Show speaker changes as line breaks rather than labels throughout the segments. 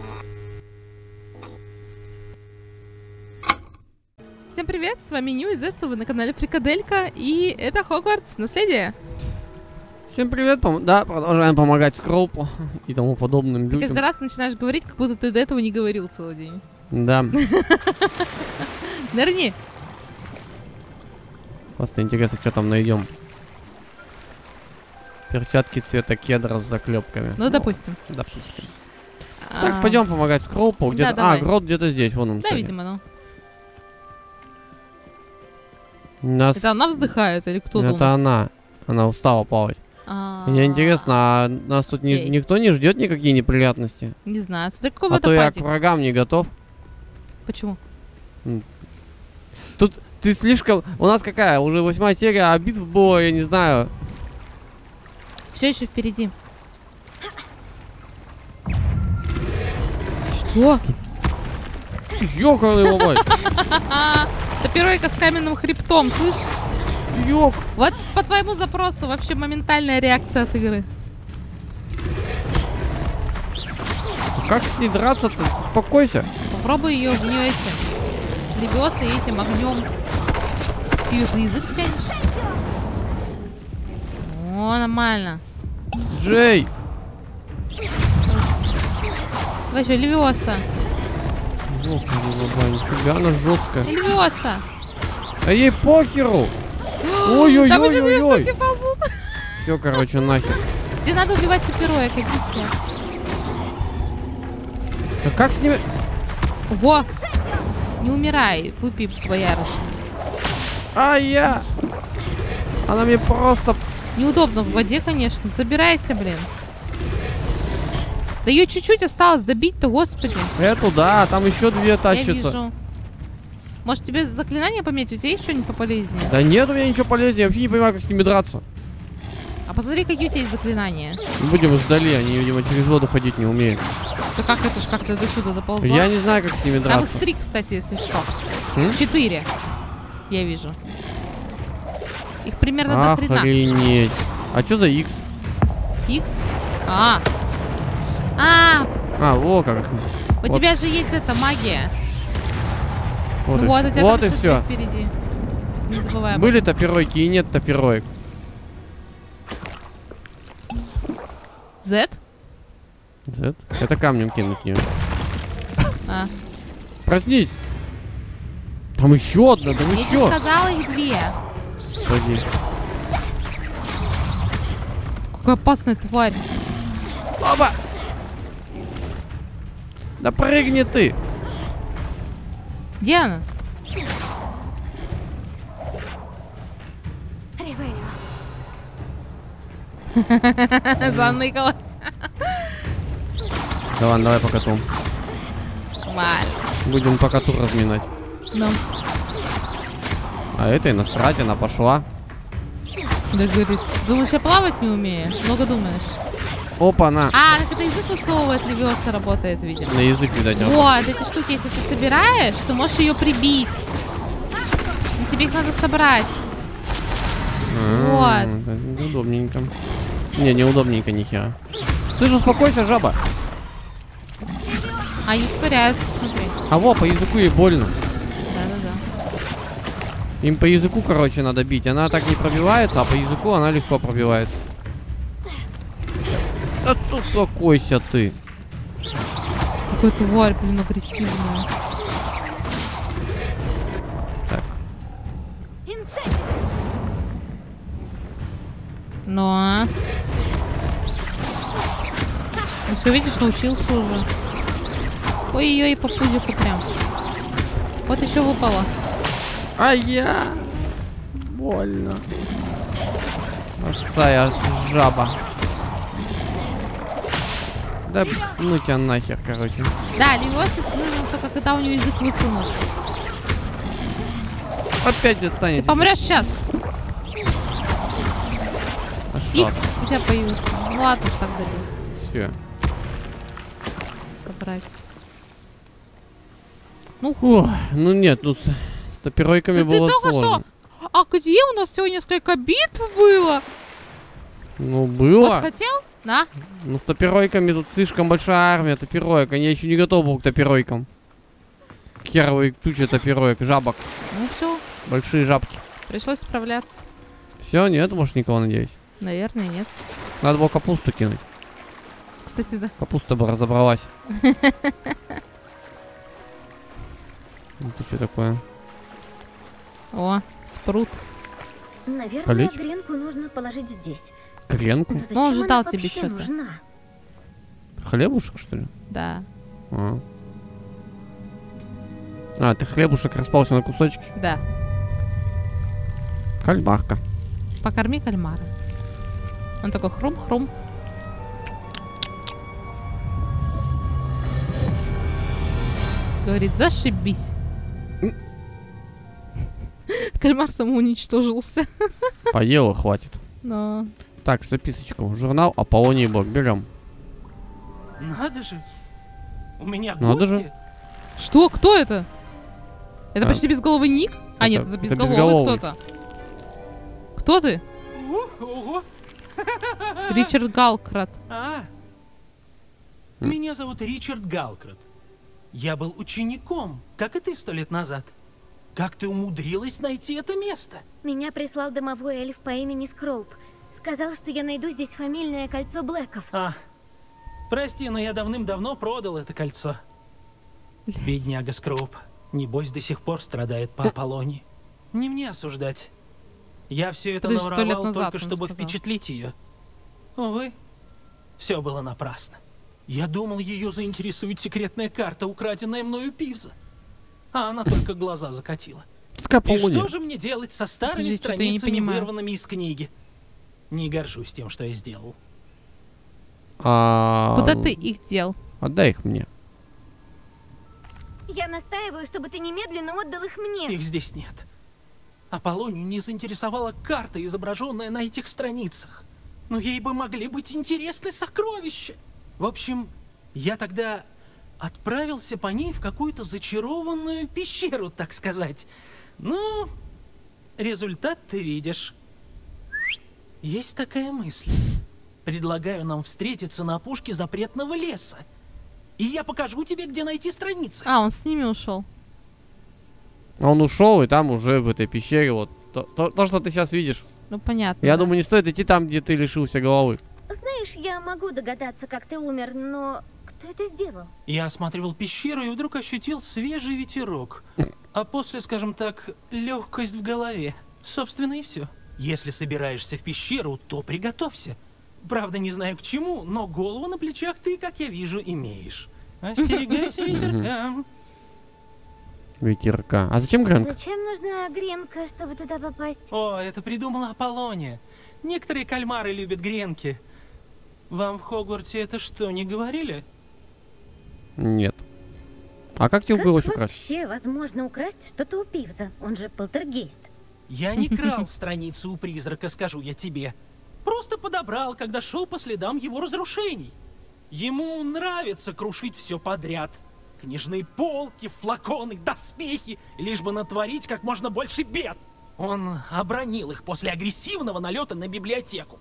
Всем привет, с вами Нью из Эцу, вы на канале Фрикаделька, и это Хогвартс Наследие.
Всем привет, да, продолжаем помогать Скроупу и тому подобным людям.
Ты каждый раз начинаешь говорить, как будто ты до этого не говорил целый день.
Да.
Нырни.
Просто интересно, что там найдем. Перчатки цвета кедра с заклепками.
Ну, допустим.
Допустим. Так, пойдем помогать Скроупу. Где-то.
Да,
Грот где-то здесь, вон он.
Да, видимо, ну.
Это
она вздыхает или кто-то?
Это она. Она устала плавать. Мне интересно, а нас тут никто не ждет никакие неприятности?
Не знаю. Смотри, какой
а то я к врагам не готов.
Почему?
Тут ты слишком... У нас какая? Уже 8-я серия, а битв было, я не знаю.
Все еще впереди. Что?
Ёкарный бабай.
Топиройка с каменным хребтом, слышь?
Ёк.
Вот по твоему запросу вообще моментальная реакция от игры.
Как с ней драться-то? Успокойся.
Попробуй ее в нее этим левёса и этим огнем. Ты ее за язык тянешь? О, нормально.
Джей.
Давай еще левёса.
Нифига, она жесткая.
Левёса.
А ей похеру. Ой-ой-ой-ой-ой.
Там еще две штуки ползут.
Все, короче, нахер.
Тебе надо убивать топироек, идите.
А как с ними?
Ого! Не умирай, выпей боярышник.
Я. Она мне просто...
Неудобно в воде, конечно. Забирайся, блин. Да ее чуть-чуть осталось добить-то, господи.
Эту, да, там еще две тащатся.
Я вижу. Может, тебе заклинание поменять? У тебя есть что-нибудь пополезнее?
Да нет у меня ничего полезнее. Я вообще не понимаю, как с ними драться.
А посмотри, какие у тебя есть заклинания.
Будем вдали, они, видимо, через воду ходить не умеют.
Да как это ж, как ты до сюда доползла?
Я не знаю, как с ними драться.
Там их 3, кстати, если что. 4. Я вижу. Их примерно до хрена.
Охренеть. А что за X?
X?
Во как.
У тебя же есть эта магия.
Вот,
ну вот, у тебя
вот и все.
Впереди. Не забывай.
Были топиройки и нет топироек.
Z?
Z? Это камнем кинуть в нее. Проснись. Там еще одна, там
еще. Я тебе сказала, их 2.
Господи.
Какая опасная тварь.
Оба! Да прыгни ты!
Где она? Заныкалась.
Да ладно, давай по коту. Будем по коту разминать.
Ну.
А этой насрать, она пошла.
Да говорит, думаешь, я плавать не умею? Много думаешь.
Опа-на.
Так это язык высовывает, левёса работает, видимо.
На язык, видать.
Вот, эти штуки, если ты собираешь, ты можешь ее прибить. Но тебе их надо собрать. Вот.
Удобненько. Не, неудобненько нихера. Ты же успокойся, жаба.
Они ускоряются, смотри.
Во, по языку ей больно.
Да.
Им по языку, короче, надо бить. Она так не пробивается, а по языку она легко пробивается. Да успокойся ты.
Какой тварь, блин, агрессивная.
Так.
Ну все, видишь, научился уже. Ой-ой-ой, по пузику прям. Вот еще выпало.
Больно. Сая жаба. Да ну тебя нахер, короче.
Да, левёса нужно только когда у него язык высунут.
Опять достанется.
Ты помрешь сейчас.
X
у тебя появился. Ну ладно, так далее.
Все.
Собрать.
Ну нет, ну с топиройками было сложно.
А где у нас всего несколько битв было?
Ну было.
Вот хотел? На?
Ну с топиройками тут слишком большая армия топироек. Они еще не готовы был к топиройкам. Херовые тучи топироек, жабок.
Ну все.
Большие жабки.
Пришлось справляться.
Все, нет, может никого, надеюсь.
Наверное, нет.
Надо было капусту кинуть.
Кстати, да.
Капуста бы разобралась. Это что такое?
О, спрут.
Наверное,
Полить?
гренку нужно положить здесь.
Гренку?
Но зачем
Ну, он же
она
дал тебе
вообще
что-то.
нужна?
Хлебушек, что ли?
Да.
Ты хлебушек распался на кусочки?
Да.
Кальмарка.
Покорми кальмара. Он такой хрум-хрум. Говорит, зашибись. Кальмар самоуничтожился.
Поела, хватит.
Но...
Так, записочку. Журнал Аполлоний Блок. Берем.
Надо же. У меня
Надо
гости.
же.
Что? Кто это? Это
А,
почти безголовый ник? А нет, это безголовый кто-то. Кто ты?
Ого.
Ричард Галкрат.
Меня зовут Ричард Галкрат. Я был учеником, как и ты 100 лет назад. Как ты умудрилась найти это место?
Меня прислал домовой эльф по имени Скроуп. Сказал, что я найду здесь фамильное кольцо Блэков.
Прости, но я давным-давно продал это кольцо. Бедняга Скроуп. Небось, до сих пор страдает по Аполлоне. Не мне осуждать. Я все это
Подожди, 100 лет
наворовал
назад
только,
он
чтобы
сказал.
впечатлить ее. Увы, все было напрасно. Я думал, ее заинтересует секретная карта, украденная мною Пивза. А она только глаза закатила.
Такая
И
Аполлония.
что же мне делать со старыми
Подожди, что-то я не
страницами,
понимаю.
вырванными из книги? Не горжусь тем, что я сделал.
Куда ты их дел?
Отдай их мне.
Я настаиваю, чтобы ты немедленно отдал их мне.
Их здесь нет. Аполлонию не заинтересовала карта, изображенная на этих страницах. Но ей бы могли быть интересны сокровища. В общем, я тогда отправился по ней в какую-то зачарованную пещеру, так сказать. Ну, результат ты видишь. Есть такая мысль. Предлагаю нам встретиться на опушке запретного леса. И я покажу тебе, где найти страницы.
А, он с ними ушел.
Он ушел, и там уже в этой пещере вот то, что ты сейчас видишь.
Ну, понятно.
Я
да.
думаю, не стоит идти там, где ты лишился головы.
Знаешь, я могу догадаться, как ты умер, но кто это сделал?
Я осматривал пещеру и вдруг ощутил свежий ветерок. А после, скажем так, легкость в голове. Собственно, и все. Если собираешься в пещеру, то приготовься. Правда, не знаю к чему, но голову на плечах ты, как я вижу, имеешь. Остерегайся ветерка.
Ветерка. А зачем гренка?
Зачем нужна гренка, чтобы туда попасть?
О, это придумала Аполлония. Некоторые кальмары любят гренки. Вам в Хогвартсе это что, не говорили?
Нет. А как тебе
Как
удалось украсть?
вообще возможно украсть что-то у Пивза? Он же полтергейст.
Я не крал страницу у призрака, скажу я тебе. Просто подобрал, когда шел по следам его разрушений. Ему нравится крушить все подряд. Книжные полки, флаконы, доспехи, лишь бы натворить как можно больше бед. Он обронил их после агрессивного налета на библиотеку.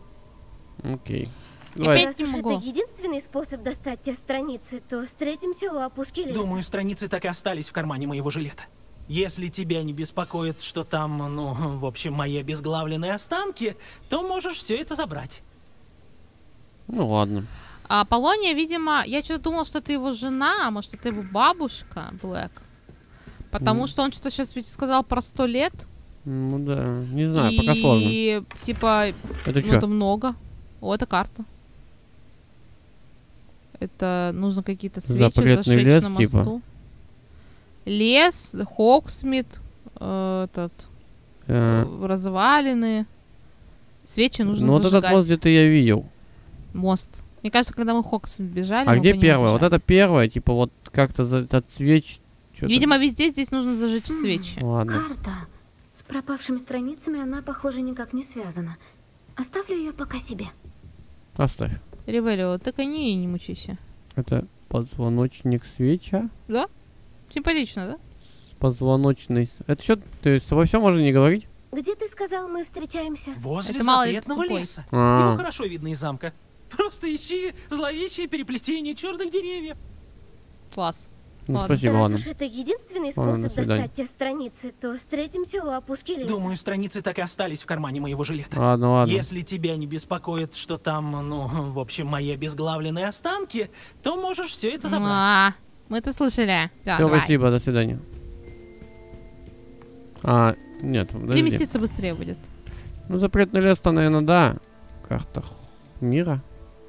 Окей.
Опять
Давай.
Раз
не
уж
могу.
это единственный способ достать те страницы, то встретимся у опушки леса.
Думаю, страницы так и остались в кармане моего жилета. Если тебя не беспокоит, что там, ну, в общем, мои обезглавленные останки, то можешь все это забрать.
Ну ладно.
А Аполлония, видимо, я что-то думала, что это его жена, а может, это его бабушка, Блэк. Потому что он что-то сейчас ведь сказал про 100 лет.
Ну да, не знаю, пока сложно.
И, типа,
Это
ну,
что?
это много. О, это карта. Это нужно какие-то свечи
Запретный
зажечь
лес,
на мосту.
типа?
Лес, Хоксмит, этот, развалины. Свечи нужно
Ну вот
зажигать.
этот мост где-то я видел.
Мост. Мне кажется, когда мы в Хоксмит бежали,
А
мы
где
по нему
первое? Вот
бежали.
это первое, типа вот как-то отсвеч.
Видимо, везде здесь нужно зажечь свечи.
Ладно.
Карта. С пропавшими страницами она, похоже, никак не связана. Оставлю ее пока себе.
Оставь.
Ревелио, ты кони и не мучайся.
Это позвоночник свеча.
Да? Симпатично, да?
Позвоночный. Это что? Ты с тобой все можно не говорить?
Где ты сказал, мы встречаемся?
Возле
Это мало ли
запретного
тупой.
леса.
А.
Его хорошо видно из замка. Просто ищи зловещее переплетение черных деревьев.
Класс.
Ну,
Ладно.
спасибо,
Раз
ладно.
уж это единственный
Ладно,
способ
до свидания.
достать те страницы, то встретимся у опушки леса.
Думаю, страницы так и остались в кармане моего жилета.
Ладно, ладно.
Если тебя не беспокоит, что там, ну, в общем, мои обезглавленные останки, то можешь все это забрать.
А, мы это слышали. Да,
Все,
давай.
спасибо, до свидания. Нет, подожди.
Переместиться быстрее будет.
Ну, запретный лес-то, наверное, да. Карта мира.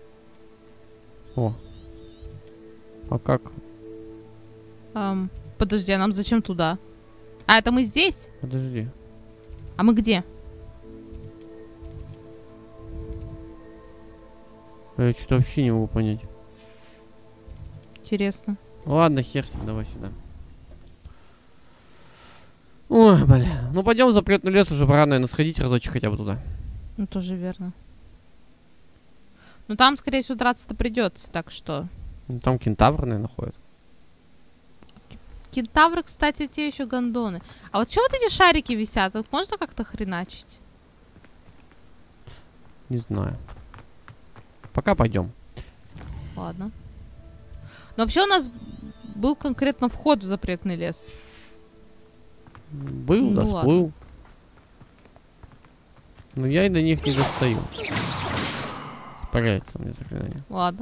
О. А как?
Подожди, а нам зачем туда? А, это мы здесь?
Подожди.
А мы где?
Я что-то вообще не могу понять.
Интересно.
Ладно, хер с ним, давай сюда. Ой, бля. Ну, пойдем в запретный лес, уже пора, наверное, сходить разочек хотя бы туда.
Ну, тоже верно. Ну, там, скорее всего, драться-то придется, так что...
Ну, там кентавры, наверное, ходят.
Кентавры, кстати, те еще гондоны. А вот чего вот эти шарики висят? Их можно как-то хреначить?
Не знаю. Пока пойдем.
Ладно. Но вообще у нас был конкретно вход в запретный лес.
Был,
Ну,
да,
ладно.
всплыл. Но я и до них не достаю. Испаряется у меня заклинание.
Ладно.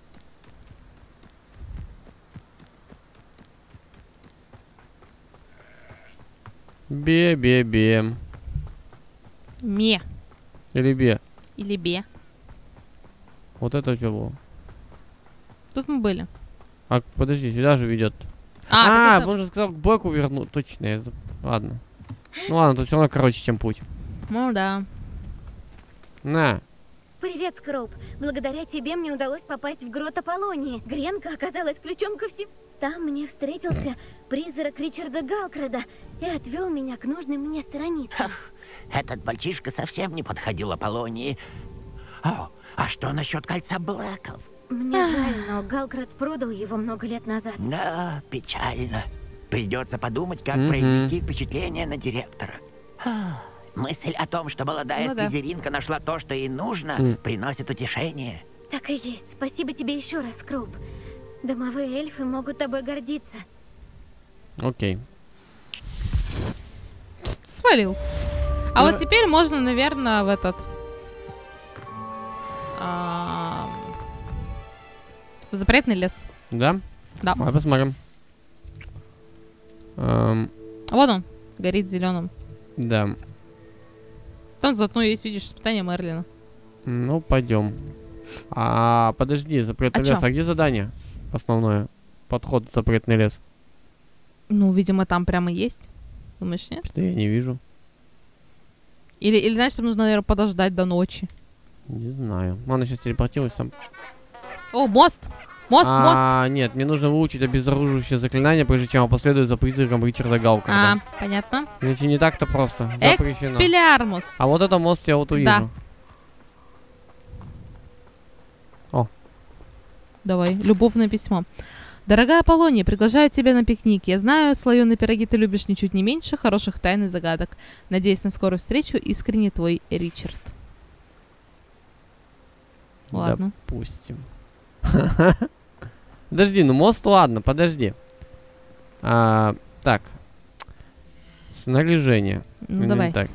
Бе-бе-бе.
Ме.
Или бе.
Или бе.
Вот это что было?
Тут мы были.
А, подожди, сюда же ведет.
так это-
он же сказал к Бэку верну. Точно, ладно. Ну ладно, тут все равно короче, чем путь.
Ну да.
На.
Привет, Скроуп. Благодаря тебе мне удалось попасть в грот Аполлонии. Гренка оказалась ключом ко всему. Там мне встретился призрак Ричарда Галкрада и отвел меня к нужной мне странице.
Этот мальчишка совсем не подходил Аполлонии. О, а что насчет кольца Блэков?
Мне жаль, но Галкрад продал его много лет назад.
Да, печально. Придется подумать, как
Мгм.
произвести впечатление на директора. Мысль о том, что молодая
Ну да.
слизеринка нашла то, что ей нужно, приносит утешение.
Так и есть. Спасибо тебе еще раз, Скроуп. Домовые эльфы могут тобой гордиться.
Окей.
Свалил. А
Ну,
вот теперь можно, наверное, в этот... в запретный лес.
Да?
Да.
Давай посмотрим.
Вот он, горит зеленым.
Да.
Там заодно есть, видишь, испытание Мерлина.
Ну, пойдем. Подожди, запретный
А
лес.
чё?
А где задание основное? Подход в запретный лес.
Ну, видимо, там прямо есть. Думаешь, нет?
Что я не вижу.
Или значит, там нужно, наверное, подождать до ночи.
Не знаю. Ладно, сейчас телепортируюсь там.
О, мост! Мост, мост!
Нет, мне нужно выучить обезоруживающее заклинание, прежде чем последую за призраком Ричарда Галкарда.
Понятно.
Иначе не так-то просто. Запрещено.
Экспелярмус.
А вот это мост я вот увижу.
Давай, любовное письмо. Дорогая Аполлония, приглашаю тебя на пикник. Я знаю, слоеные пироги ты любишь ничуть не меньше хороших тайн и загадок. Надеюсь на скорую встречу. Искренне твой Ричард. Ладно.
Допустим. Подожди, ну мост ладно, подожди. Так. Снаряжение.
Ну, давай.
Так.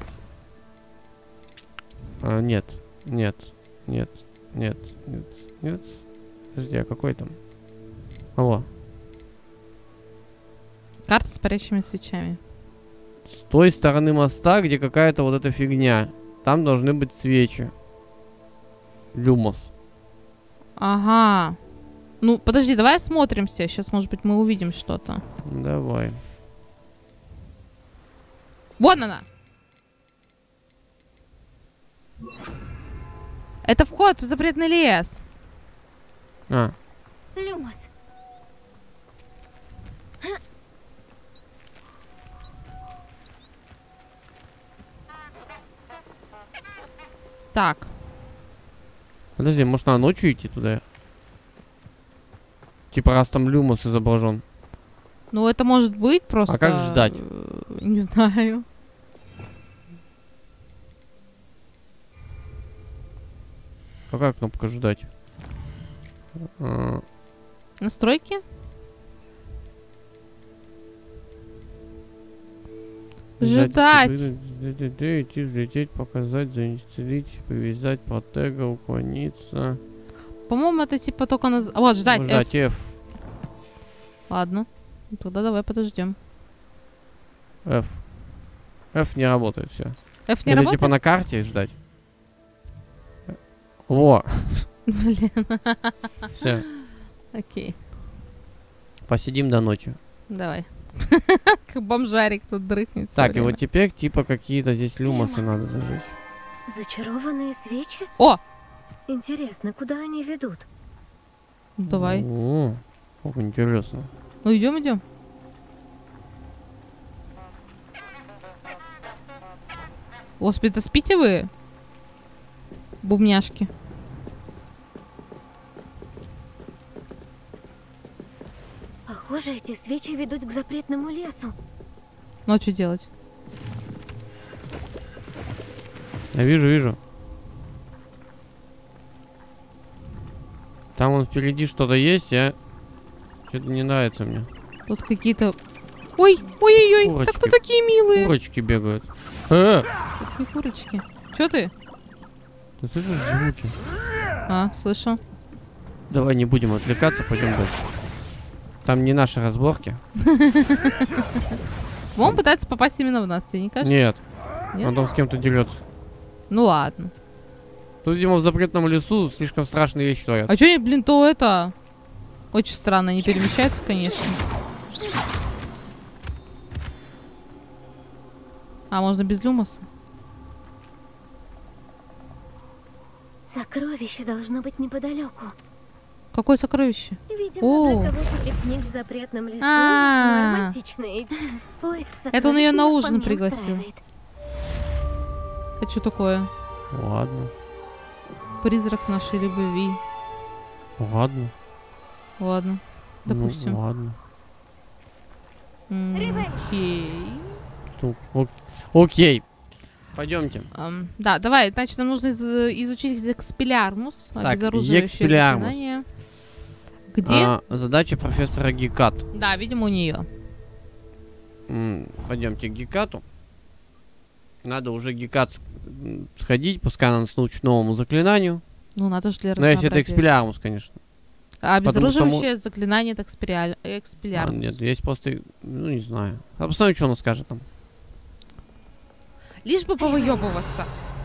Нет. Нет. Нет. Нет. Нет. Нет. Подожди, а какой там? Алло.
Карта с парящими свечами.
С той стороны моста, где какая-то вот эта фигня. Там должны быть свечи. Люмос.
Ага. Ну, подожди, давай осмотримся. Сейчас, может быть, мы увидим что-то.
Давай.
Вон она! Это вход в запретный лес.
Люмос.
Так.
Подожди, может надо ночью идти туда? Типа раз там люмос изображен.
Ну, это может быть просто...
А как ждать?
Не знаю.
Какая кнопка ждать?
Настройки? Ждать.
Идти, взлететь, показать, заинсталлить, привязать, протега, уклониться.
По-моему, это типа только на... Вот, ждать.
Ждать
F.
F.
Ладно. Тогда давай подождем.
F. F не работает, все.
F не
Это
работает?
типа на карте ждать. Во.
Блин.
Все.
Окей.
Посидим до ночи.
Давай. Как бомжарик тут дрыхнет.
Так, и вот теперь типа какие-то здесь люмосы надо зажечь.
Зачарованные свечи?
О!
Интересно, куда они ведут?
Давай.
О, как интересно.
Ну идем. Господи, это спите вы? Бубняшки.
Похоже, эти свечи ведут к запретному лесу.
Ну а что делать?
Я вижу. Там вон впереди что-то есть, что-то не нравится мне.
Тут какие-то... Ой-ой-ой, так
Курочки.
кто такие милые?
Курочки бегают.
Какие курочки? Чё ты?
Ты слышишь звуки?
А, слышу.
Давай не будем отвлекаться, пойдем дальше. Там не наши разборки.
Он пытается попасть именно в нас, тебе не кажется?
Нет.
Нет?
Он там с кем-то дерется.
Ну ладно.
Тут, видимо, в запретном лесу слишком страшные вещи творятся.
А чё, блин, то это... Очень странно, они перемещаются, конечно. А, можно без люмоса?
Сокровище должно быть неподалеку.
Какое сокровище?
Видимо,
О.
для кого-то пикник в запретном лесу
А.
весьма романтичный. Поиск
Это он её на
сокровищ меня
ужин
вполне
пригласил.
устраивает.
Это что такое?
Ладно.
Призрак нашей любви.
Ладно.
Ладно, допустим.
Ну, ладно.
Окей.
Ну, окей. Пойдемте.
Да, давай, значит, нам нужно изучить экспеллиармус,
Так,
обезоруживающее
экспеллиармус.
заклинание. Где?
Задача профессора Гекат.
Да, видимо, у нее.
Пойдемте к Гекату. Надо уже Гекат сходить, пускай она нас научит новому заклинанию.
Ну, надо же для
Но если это
разнообразия.
экспеллиармус, конечно.
А обезоруживающее
Потому
заклинание это экспеллиармус.
Нет, есть просто, ну не знаю. А посмотрим, что она скажет там.
Лишь бы повыебываться.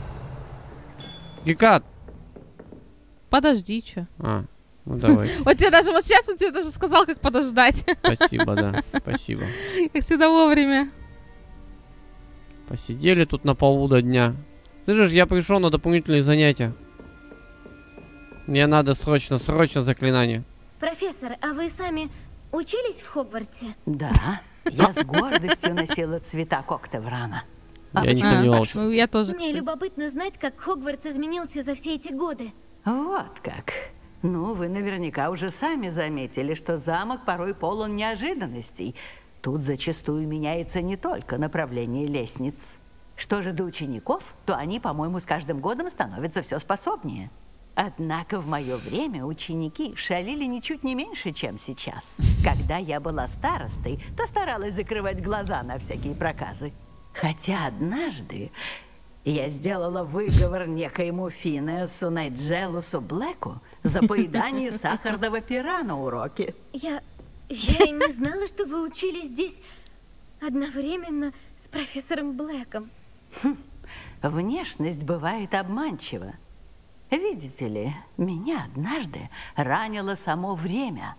Гекат!
Подожди, чё.
Ну давай.
Вот тебе даже, вот сейчас он тебе даже сказал, как подождать.
Спасибо, да. Спасибо.
Как всегда вовремя.
Посидели тут на полу до дня. Слышишь, я пришел на дополнительные занятия. Мне надо срочно заклинание.
Профессор, а вы сами учились в Хогвартсе?
Да, я с гордостью носила цвета Коктеврана.
Я не сомневался.
Ну, я тоже,
Мне
кстати.
любопытно знать, как Хогвартс изменился за все эти годы.
Вот как. Ну, вы наверняка уже сами заметили, что замок порой полон неожиданностей. Тут зачастую меняется не только направление лестниц. Что же до учеников, то они, по-моему, с каждым годом становятся все способнее. Однако в мое время ученики шалили ничуть не меньше, чем сейчас. Когда я была старостой, то старалась закрывать глаза на всякие проказы. Хотя однажды я сделала выговор некоему Финеасу Найджелусу Блэку за поедание сахарного пера на уроке.
Я и не знала, что вы учились здесь одновременно с профессором Блэком.
Внешность бывает обманчива. Видите ли, меня однажды ранило само время.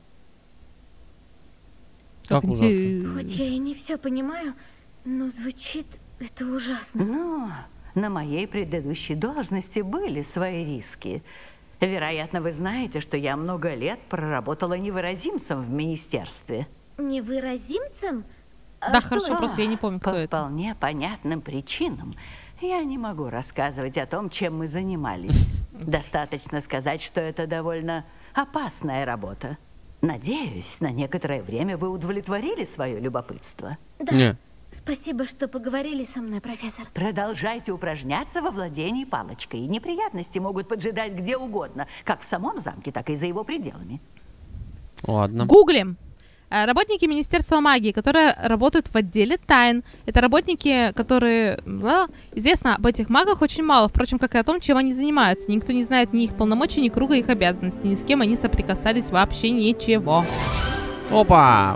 Как ужасно.
Хоть я и не все понимаю, но звучит это ужасно.
Ну, на моей предыдущей должности были свои риски. Вероятно, вы знаете, что я много лет проработала невыразимцем в министерстве.
Невыразимцем?
Да, хорошо, просто я не помню, кто
По
это.
вполне понятным причинам я не могу рассказывать о том, чем мы занимались. Достаточно сказать, что это довольно опасная работа. Надеюсь, на некоторое время вы удовлетворили свое любопытство.
Да.
Не.
Спасибо, что поговорили со мной, профессор.
Продолжайте упражняться во владении палочкой. Неприятности могут поджидать где угодно, как в самом замке, так и за его пределами.
Ладно.
Гуглим. Работники Министерства магии, которые работают в отделе тайн. Это работники, которые... известно об этих магах очень мало, впрочем, как и о том, чем они занимаются. Никто не знает ни их полномочий, ни круга их обязанностей, ни с кем они соприкасались вообще ничего.
Опа!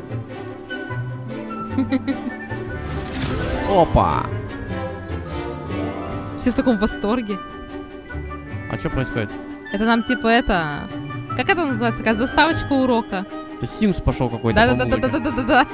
Опа!
Все в таком восторге.
А что происходит?
Это нам типа это... Как это называется? Такая заставочка урока.
Это Sims пошел какой-то.
Да-да-да-да-да-да-да.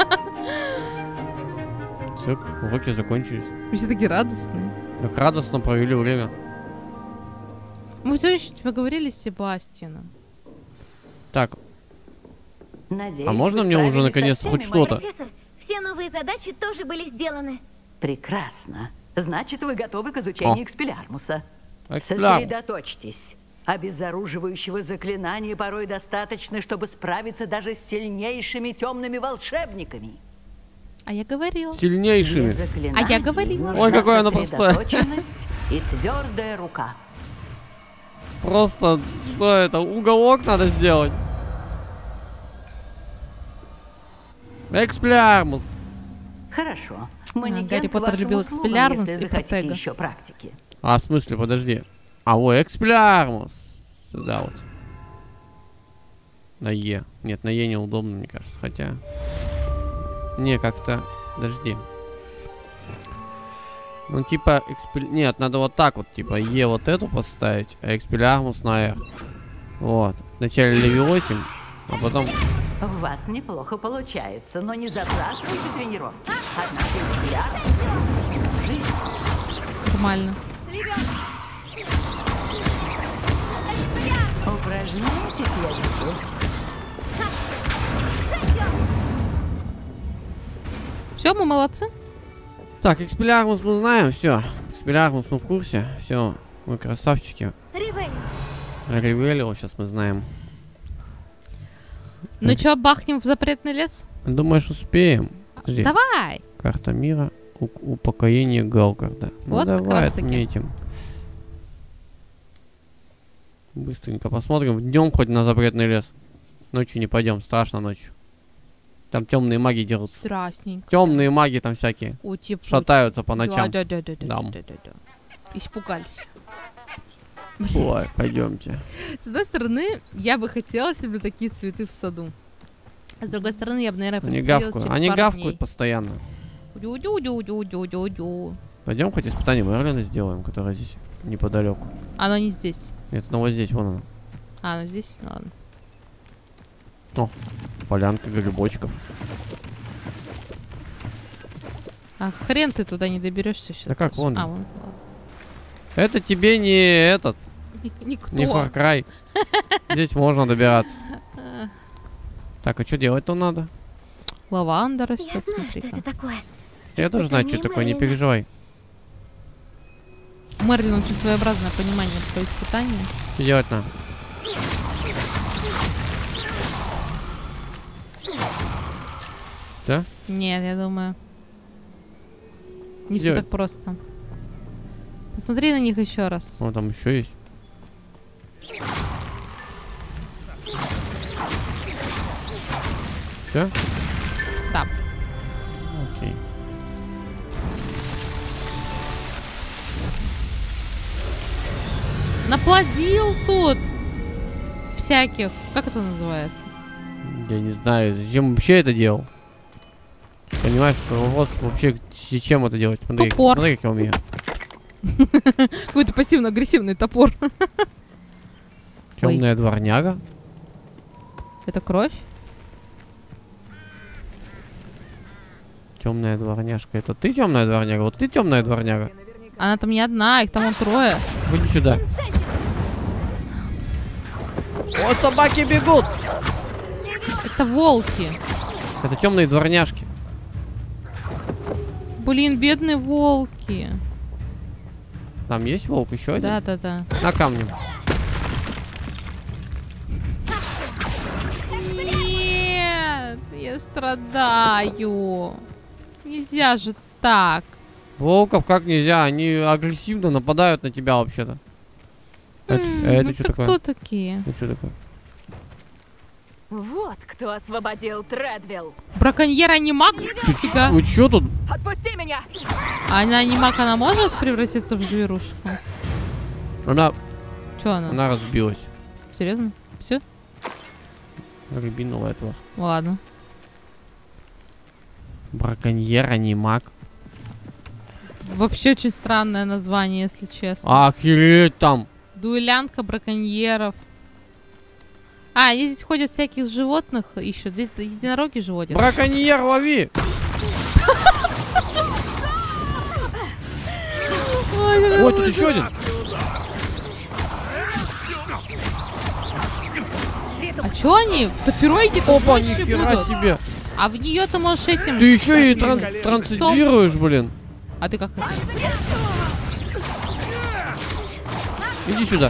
Все, уроки закончились.
Все такие радостные.
Так радостно провели время.
Мы все еще поговорили с Себастьяном.
Так,
Надеюсь,
а можно
вы
мне уже
справились
наконец
со
хоть
всеми
что-то?
Профессор, все новые задачи тоже были сделаны.
Прекрасно. Значит, вы готовы к изучению экспеллярмуса.
Экспеллярмус.
Сосредоточьтесь. Обезоруживающего заклинания порой достаточно, чтобы справиться даже с сильнейшими темными волшебниками.
А я говорила.
Сильнейшими.
Для заклинаний
А я говорила.
нужна
Ой, какое оно простое.
сосредоточенность и твердая рука.
Просто, что это, уголок надо сделать? Экспеллярмус.
Хорошо. Манекен
Гарри
к
Поттер
вашим
любил
услугам,
экспеллярмус
если
и
захотите
Протега.
еще практики.
А, в смысле, подожди. А, ой, экспеллярмус. Сюда вот. На Е. Нет, на Е неудобно, мне кажется, хотя... Не, как-то... Подожди. Ну, типа, Нет, надо вот так вот, типа, Е вот эту поставить, а экспеллярмус на R. Вот. Вначале левиосим, а потом...
У вас неплохо получается, но не забрасывайте тренировки. Однако экспеллярмус жизнь.
Нормально.
Упражняйтесь, я вижу.
Все, мы молодцы.
Так, экспеллярмус мы знаем, все. Экспеллярмус мы в курсе, все. Мы красавчики. Ревелио сейчас мы знаем.
Ну чё, бахнем в запретный лес?
Думаешь, успеем? Подожди.
Давай!
Карта мира, упокоение Галкарда.
Вот
Ну
как
давай,
раз таки.
отметим. Быстренько посмотрим. Днем хоть на запретный лес. Ночью не пойдем, страшно ночью. Там темные маги дерутся.
Страшненько.
Темные маги там всякие.
Утипуть.
Шатаются по ночам.
Да.
Дам.
Испугались.
Ой, пойдемте.
С одной стороны, я бы хотела себе такие цветы в саду. А с другой стороны, я бы, наверное,
Они
пристрелилась
гавкают.
через
Они
пару
гавкают
дней.
постоянно.
Дю-дю-дю-дю-дю-дю-дю.
Пойдем хоть испытание Мерлина сделаем, которое здесь неподалеку.
Оно не здесь.
Нет, ну вот здесь, вон оно.
А, оно здесь? Ладно.
О, полянка грибочков.
А хрен ты туда не доберешься сейчас.
Да как, вон.
А, вон.
Это тебе не этот,
Никто.
не Far Cry. Здесь можно добираться. Так, а что делать-то надо?
Лаванда
Я
растет,
знаю, что
смотри-ка.
это такое.
Я тоже знаю, что это такое, не
Мерлина.
переживай.
У Мерлина очень своеобразное понимание этого испытания.
Что делать надо? Да?
Нет, я думаю. Не все
Делать.
так просто. Посмотри на них еще раз.
О, там еще есть. Все?
Да.
Окей.
Наплодил тут всяких. Как это называется?
Я не знаю, зачем вообще это делал. Понимаешь, что вопрос вообще зачем это делать? Смотри,
Топор.
смотри, как я умею.
Какой-то пассивно-агрессивный топор.
Темная дворняга.
Это кровь?
Темная дворняжка. Это ты темная дворняга? Вот ты темная дворняга.
Она там не одна, их там вон трое.
Иди сюда. О, собаки бегут!
Это волки.
Это темные дворняжки.
Блин, бедные волки.
Там есть волк еще один?
Да.
На камне.
Нет, я страдаю. Нельзя же так.
Волков как нельзя, они агрессивно нападают на тебя вообще-то. Это
Ну
что
ты
такое?
кто такие?
Это что такое?
Вот кто освободил Тредвилл.
Браконьер анимак? Фига.
Вы чё тут?
Отпусти меня!
А она анимак, она может превратиться в зверушку?
Она
Чё она?
разбилась.
Серьезно? Все?
Рябиновая тварь.
Ладно.
Браконьер, анимак.
Вообще очень странное название, если честно.
Охереть там.
Дуэлянтка браконьеров. А, они здесь ходят всяких животных ищут. Здесь единороги же водят.
Браконьер, лови! Ой, тут еще один.
А чё они? Топироиди-то
Опа,
больше
нихера
будут.
себе.
А в нее ты можешь этим...
Ты еще и
Иксом.
трансцендируешь, блин.
А ты как это?
Иди сюда.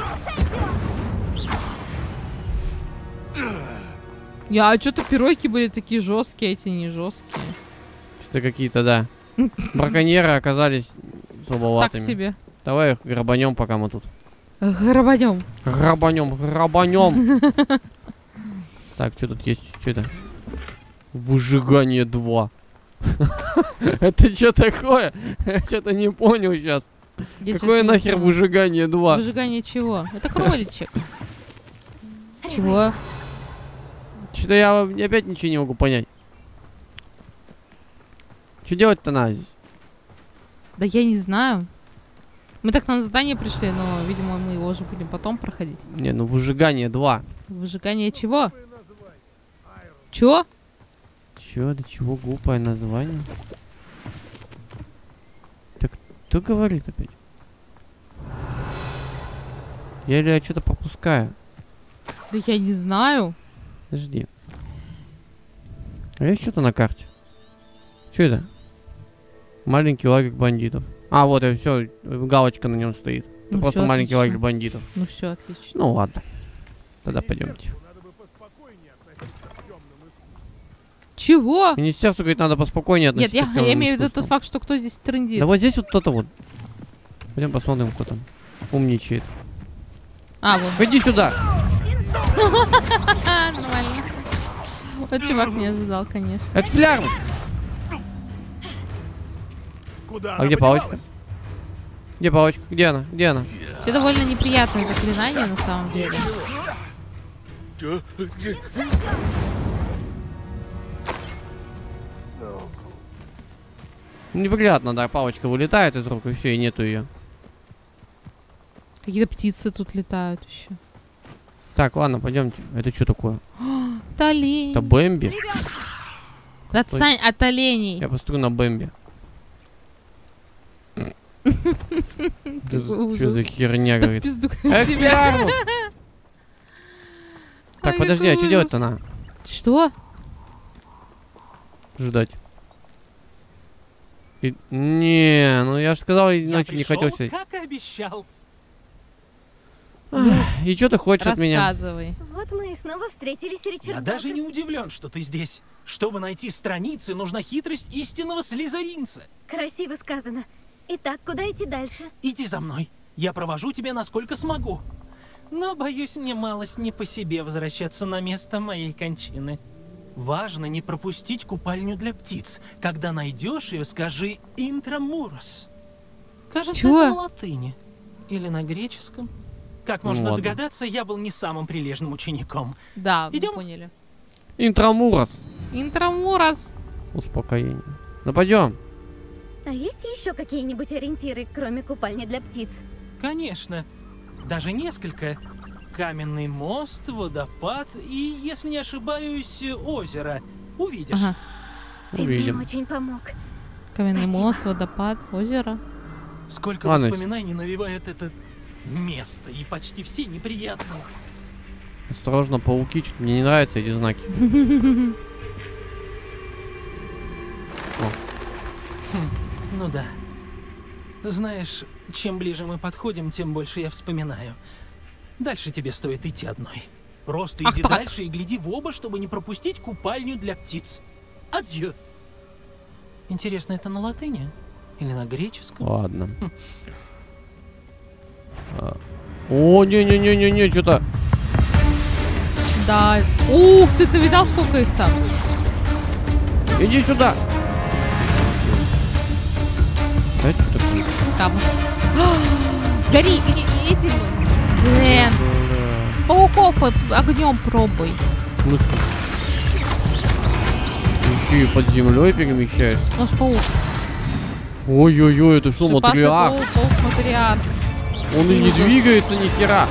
А что-то пиройки были такие жесткие, эти не жесткие.
Что-то какие-то, да. Браконьеры оказались
Так
слабоватыми.
себе.
Давай их грабанем, пока мы тут.
Грабанем.
Грабанем. Так, что тут есть? Что это? Выжигание 2. Это что такое? Я что-то не понял сейчас. Какое нахер выжигание 2?
Выжигание чего? Это кроличек. Чего?
Что-то я опять ничего не могу понять. Что делать-то надо здесь?
Да я не знаю. Мы так на задание пришли, но, видимо, мы его уже будем потом проходить.
Не, ну выжигание 2.
Выжигание чего? Чё?
Чё, до чего глупое название? Так кто говорит опять? Я что-то пропускаю.
Да я не знаю.
Подожди. А есть что-то на карте? Что это? Маленький лагерь бандитов. А, вот, и все, галочка на нем стоит. Это
Ну
просто
всё,
маленький
отлично.
лагерь бандитов.
Ну все, отлично.
Ну ладно. Тогда пойдемте.
Чего?
Министерство говорит, надо поспокойнее
Нет,
относиться к
я
тёмным
имею в виду
искусствам.
тот факт, что кто здесь трындит.
Да вот здесь вот кто-то вот. Пойдем посмотрим, кто там умничает.
А, вот.
Пойди сюда.
Нормально. Вот чувак не ожидал, конечно.
Это плярва. А где палочка? Где палочка? Где она? Где она?
Все довольно неприятное заклинание на самом деле.
Неприятно, да, палочка вылетает из рук, и все, и нету ее.
Какие-то птицы тут летают еще.
Так, ладно, пойдемте. Это что такое?
Олень.
Это Бэмби?
Да отстань от оленей.
Я посмотрю на Бэмби. Что
ужас.
за херня,
Да в
говорит?
пизду
Эх,
тебя.
плярву! Так,
Ой,
подожди, а
какой
что делать-то
ужас.
надо?
Что?
Ждать. Не, ну я же сказал,
Я
иначе не хотел
пришел,
сидеть.
как и обещал.
И что ты хочешь от меня?
Рассказывай.
Вот мы и снова встретились, Ричард.
Я даже не удивлен, что ты здесь. Чтобы найти страницы, нужна хитрость истинного слизеринца.
Красиво сказано. Итак, куда идти дальше?
Иди за мной. Я провожу тебя насколько смогу. Но, боюсь, мне малость не по себе возвращаться на место моей кончины. Важно не пропустить купальню для птиц. Когда найдешь ее, скажи «Интрамурос». Кажется,
Чего?
это на латыни. Или на греческом. Как можно
ладно.
догадаться, я был не самым прилежным учеником.
Да, мы
Идем?
поняли.
Интрамурос.
Интрамурос.
Успокоение. Ну пойдем.
А есть еще какие-нибудь ориентиры, кроме купальни для птиц?
Конечно. Даже несколько. Каменный мост, водопад и, если не ошибаюсь, озеро. Увидишь.
Ага.
Ты
Увидим.
мне очень помог.
Каменный
Спасибо.
мост, водопад, озеро.
Сколько
Ладно.
воспоминаний навевает это место, и почти все неприятные.
Осторожно, пауки, что-то мне не нравятся эти знаки.
Ну да. Знаешь, чем ближе мы подходим, тем больше я вспоминаю. Дальше тебе стоит идти одной. Просто
Ах
иди
так.
дальше и гляди в оба, чтобы не пропустить купальню для птиц. Адью. Интересно, это на латыни? Или на греческом?
Ладно. О, не-не-не-не-не, что-то...
Да. Ух ты видал, сколько их там?
Иди сюда. Да, что такое?
Камушек. Гори, этим. Блин. Пауков огнем пробуй.
В смысле? Ты еще и под землей перемещаешься?
Ну ж паук.
Ой-ой-ой, это что,
Шипастый
матриарх?
паук-матриарх.
Он и не двигается ни хера.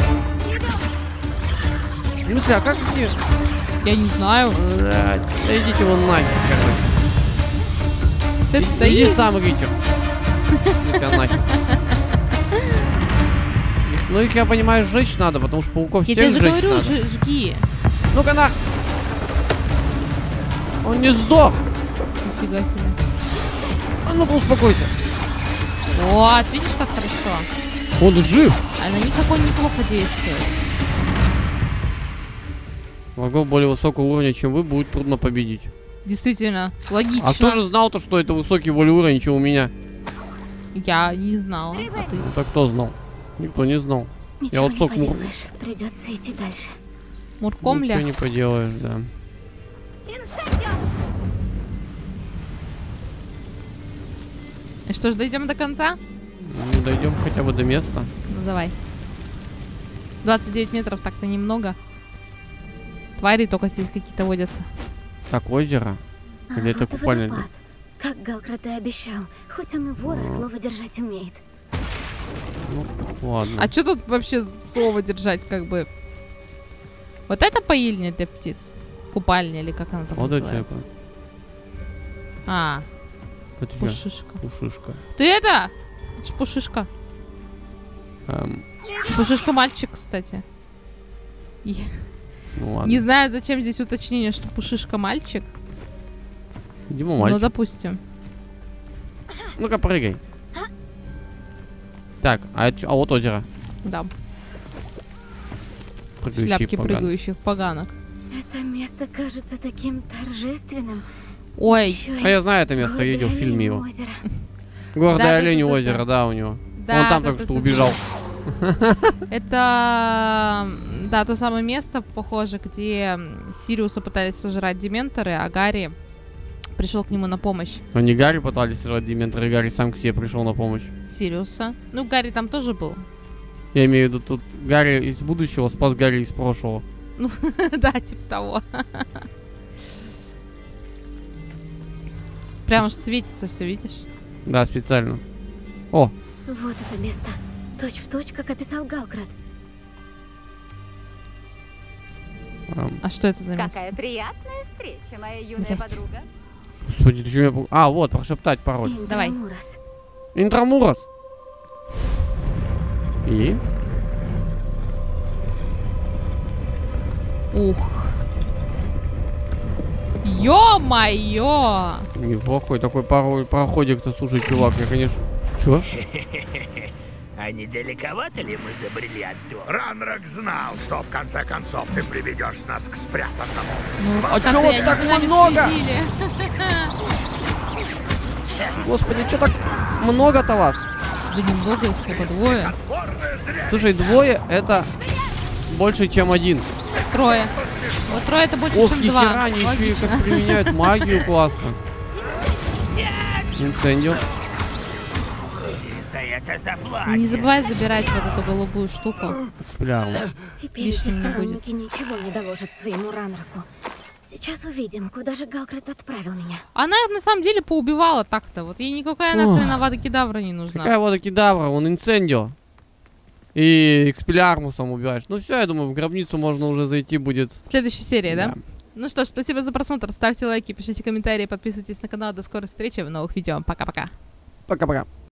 В смысле, а как все?
Я не знаю.
Блядь, да идите вон нафиг, короче.
Ты
Иди
стоишь.
сам, Ричард. Иди нафиг. Ну их, я понимаю, сжечь надо, потому что пауков
Я
всех
тебе же
сжечь
говорю,
надо.
жги.
Ну-ка на! Он не сдох!
Нифига себе.
А ну-ка успокойся.
Вот, видишь, как хорошо.
Он жив!
А на них огонь неплохо действует.
Врагов более высокого уровня, чем вы, будет трудно победить.
Действительно, логично.
А кто же знал-то, что это высокий более уровень, чем у меня?
Я не знала. А ты?
Это кто знал? Никто не знал.
Ничего
вот сок
не поделаешь. Придется идти дальше.
Муркомля.
Ничего не поделаешь, да.
И что ж, дойдем до конца?
Ну, дойдем хотя бы до места.
Ну давай. 29 метров так-то немного. Твари только здесь какие-то водятся.
Так, озеро. Или это
вот и
купальня?
водопад. Как Галкрат и обещал. Хоть он и вор, а слово держать умеет.
Ну, ладно.
А что тут вообще слово держать, как бы? Вот это поильня для птиц? Купальня или как она там
Вот это
называется?
это.
А,
Это чё?
пушишка.
Пушишка.
Ты это? Это ж пушишка. Пушишка мальчик, кстати.
Ну ладно.
Не знаю, зачем здесь уточнение, что пушишка мальчик.
Дима
Ну,
мальчик.
допустим.
Ну-ка, прыгай. Так, а вот озеро.
Да,
Прыгающий
шляпки
поган.
прыгающих поганок.
Это место кажется таким торжественным.
Ой,
Ещё
А
и
я знаю это место,
гордое
видел в фильме его.
оленье озеро.
Гордое оленю
да.
озеро, да, у него.
да.
Он там
да,
только
да,
что
да,
убежал.
Это, да, то самое место, похоже, где Сириуса пытались сожрать дементоры, а Гарри пришел к нему на помощь.
Они Гарри пытались сожрать Дементора, и Гарри сам к себе пришел на помощь.
Сириуса. Ну, Гарри там тоже был.
Я имею в виду, тут Гарри из будущего спас Гарри из прошлого.
Да, типа того. Прям аж светится все, видишь?
Да, специально. О,
Вот это место. Точь в точь, как описал Галкрат.
А что это за место?
Какая приятная встреча, моя юная
Блядь.
подруга.
господи, ты что меня... А, вот, прошептать пароль.
Давай.
Интрамурос.
Интрамурос. И?
Ух. Ё-моё!
Неплохой такой пароль, проходик-то, слушай, чувак, я, конечно... Чё?
А не далековато ли мы забрели от дома? Ранрак знал, что в конце концов ты приведешь нас к спрятанному.
Ну,
А
как-то
чё вас
они
так
за нами
много?
следили.
Господи, что так много-то вас?
Да немного, их только двое.
Слушай, двое это больше, чем один.
Трое. Вот трое это больше,
Ох,
чем
ни
два.
хера, они еще и
Логично.
как применяют магию классно. Инцендио.
Ты за это заплатишь.
Не забывай забирать вот эту голубую штуку.
Экспеллярмус.
Теперь
Лишним
эти
не будет.
сторонники ничего не доложат своему Ранраку. Сейчас увидим, куда же Галкрат отправил меня.
Она на самом деле поубивала так-то. Вот ей никакая нахрен Авада Кедавра не нужна.
Какая вот кедавра, он инцендио. И экспеллярмусом убиваешь. Ну все, я думаю, в гробницу можно уже зайти будет.
В следующей серии, да? Ну что ж, спасибо за просмотр. Ставьте лайки, пишите комментарии, подписывайтесь на канал. До скорой встречи в новых видео. Пока-пока.
Пока-пока.